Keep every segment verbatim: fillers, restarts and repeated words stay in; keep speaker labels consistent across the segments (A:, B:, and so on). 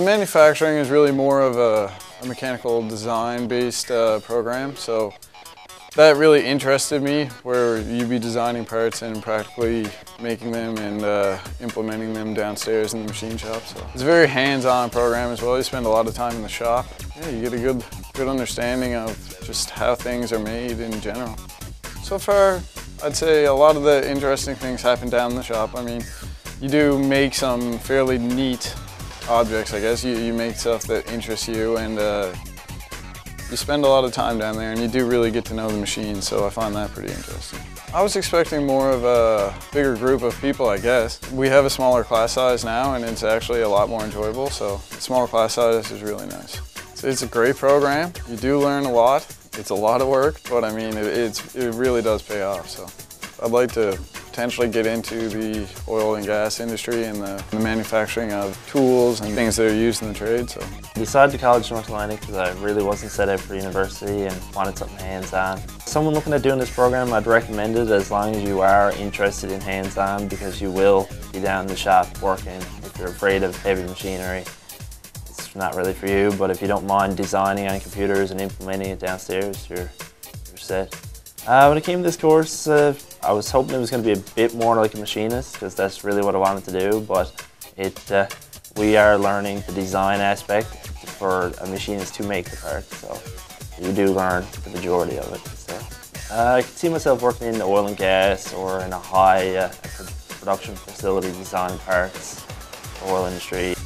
A: manufacturing is really more of a, a mechanical design-based uh, program, so that really interested me, where you'd be designing parts and practically making them and uh, implementing them downstairs in the machine shop. So it's a very hands-on program as well. You spend a lot of time in the shop. Yeah, you get a good, good understanding of just how things are made in general. So far, I'd say a lot of the interesting things happen down in the shop. I mean, you do make some fairly neat objects, I guess. You, you make stuff that interests you, and uh, you spend a lot of time down there, and you do really get to know the machine, so I find that pretty interesting. I was expecting more of a bigger group of people, I guess. We have a smaller class size now, and it's actually a lot more enjoyable, so the smaller class size is really nice. It's, it's a great program. You do learn a lot. It's a lot of work, but I mean, it, it's, it really does pay off, so I'd like to potentially get into the oil and gas industry and the, the manufacturing of tools and things that are used in the trade. So
B: I decided to college North Atlantic because I really wasn't set up for university and wanted something hands-on. Someone looking at doing this program, I'd recommend it as long as you are interested in hands-on, because you will be down in the shop working. If you're afraid of heavy machinery, it's not really for you, but if you don't mind designing on computers and implementing it downstairs, you're, you're set. Uh, when it came to this course, uh, I was hoping it was going to be a bit more like a machinist, because that's really what I wanted to do, but it, uh, we are learning the design aspect for a machinist to make the part, so you do learn the majority of it. So, uh, I could see myself working in oil and gas or in a high uh, production facility designing parts, oil industry.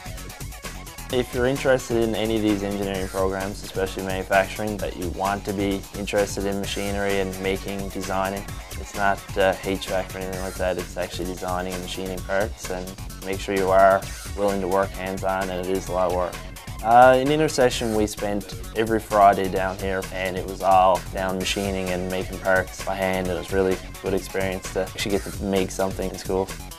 B: If you're interested in any of these engineering programs, especially manufacturing, that you want to be interested in machinery and making, designing, it's not uh, H V A C or anything like that, it's actually designing and machining parts, and make sure you are willing to work hands-on, and it is a lot of work. Uh, in Intersession, we spent every Friday down here, and it was all down machining and making parts by hand, and it was really a good experience to actually get to make something in school.